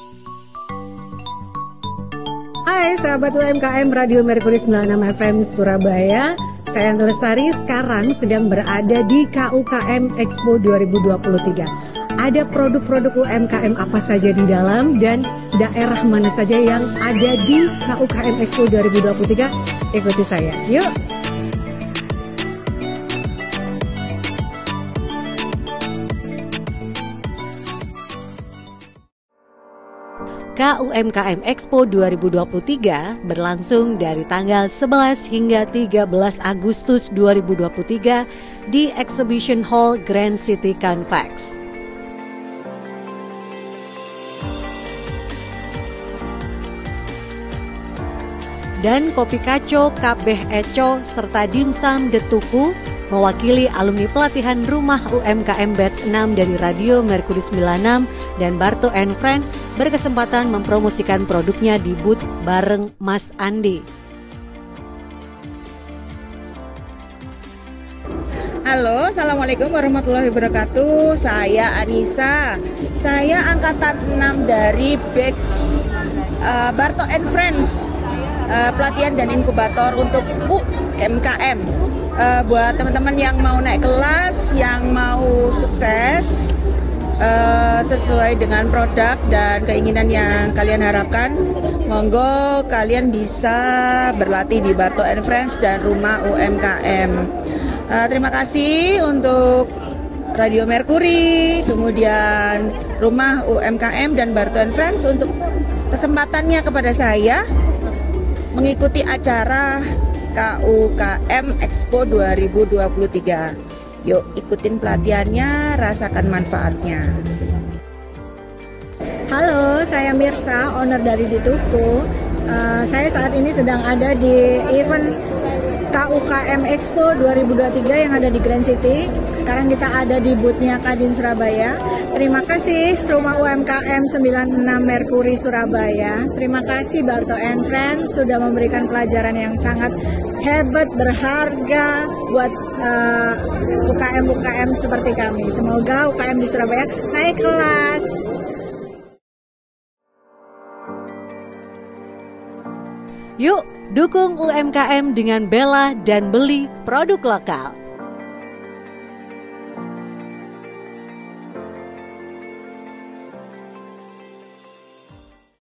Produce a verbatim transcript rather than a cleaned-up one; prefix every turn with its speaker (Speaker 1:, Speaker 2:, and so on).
Speaker 1: Hai sahabat U M K M Radio Mercury sembilan puluh enam F M Surabaya. Saya Anto Lestari sekarang sedang berada di K U K M Expo dua ribu dua puluh tiga. Ada produk-produk U M K M apa saja di dalam dan daerah mana saja yang ada di K U K M Expo dua ribu dua puluh tiga? Ikuti saya, yuk! K U M K M Expo dua ribu dua puluh tiga berlangsung dari tanggal sebelas hingga tiga belas Agustus dua ribu dua puluh tiga di Exhibition Hall Grand City Convex. Dan Kopi Kaco, Kabeh Eco, serta Dimsum Detuku mewakili alumni pelatihan Rumah U M K M Batch enam dari Radio Mercury sembilan puluh enam dan Barto and Friend berkesempatan mempromosikan produknya di booth bareng Mas Andi.
Speaker 2: Halo, Assalamualaikum warahmatullahi wabarakatuh. Saya Anissa. Saya angkatan enam dari batch uh, Barto and Friends, uh, pelatihan dan inkubator untuk U M K M. Uh, buat teman-teman yang mau naik kelas, yang mau sukses uh, sesuai dengan produk dan keinginan yang kalian harapkan, monggo kalian bisa berlatih di Barto and Friends dan Rumah U M K M. Uh, terima kasih untuk Radio Mercury, kemudian Rumah U M K M dan Barto and Friends untuk kesempatannya kepada saya mengikuti acara K U K M Expo dua ribu dua puluh tiga. Yuk ikutin pelatihannya, rasakan manfaatnya.
Speaker 3: Halo, saya Mirsa, owner dari Dituku. Uh, saya saat ini sedang ada di event K U K M Expo dua ribu dua puluh tiga yang ada di Grand City. Sekarang kita ada di booth-nya Kadin Surabaya. Terima kasih Rumah U M K M sembilan puluh enam Mercury Surabaya. Terima kasih Barto and Friends sudah memberikan pelajaran yang sangat hebat, berharga buat uh, U K M-U K M seperti kami. Semoga U K M di Surabaya naik kelas.
Speaker 1: Yuk, dukung U M K M dengan bela dan beli produk lokal.